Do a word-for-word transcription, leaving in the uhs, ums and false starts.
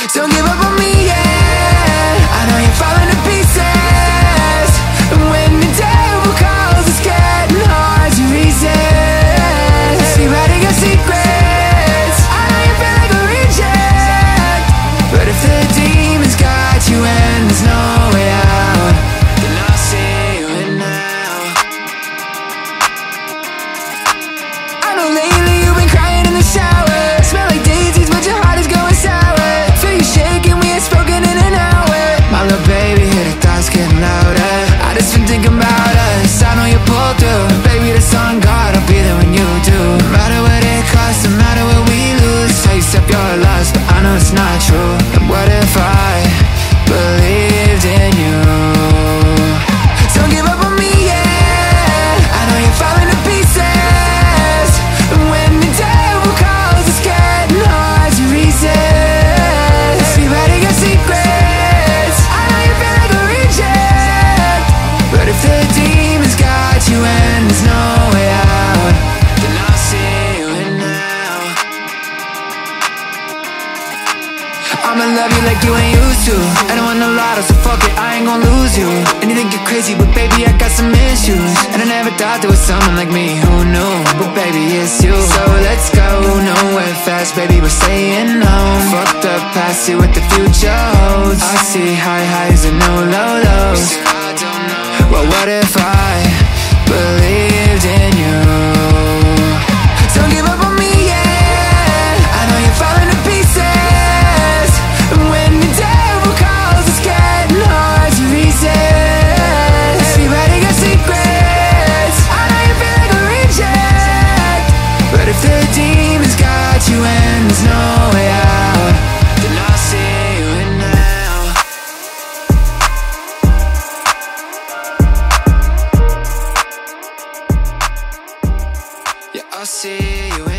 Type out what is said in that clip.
Don't give up on me, yeah. I know you're falling to pieces, and when the devil calls, it's getting hard to resist. Be writing your secrets. I know you feel like a reject, but if the demons got you and there's no way out, then I'll see you in now. I know lately you've been crying in the shower. Smell like daisies, but your heart is going sour. Feel you shaking, we ain't spoken in an hour. My little baby, hear the thoughts getting louder. I just been thinking about us, I know you pull through. Baby, the sun God, I'll be there when you do. No matter what it costs, no matter what we lose. Say you step your lust, but I know it's not true. And what if I believed in you? Don't give up on me, yeah. I know you're falling to pieces, and when the devil calls, it's getting hard to resist. Be writing your secrets. I know you feel like a reject, but if the demons got you and there's no way out, then I'll see you in now. I'ma love you like you ain't used to. I don't want no lotto, so fuck it, I ain't gon' lose you. And you think you're crazy, but baby, I got some issues. And I never thought there was someone like me, who knew? But baby, it's you. So let's go nowhere fast, baby, we're staying home. Fuck the past, see what the future holds. I see high highs and no low lows. Well, what if I believed in you? Don't give up on me, yeah. I know you're falling to pieces, and when the devil calls, it's getting hard to resist. Be writing your secrets. I know you feel like a reject, but if the demons got you and there's no way out, then I'll see you in now. Yeah, I'll see you in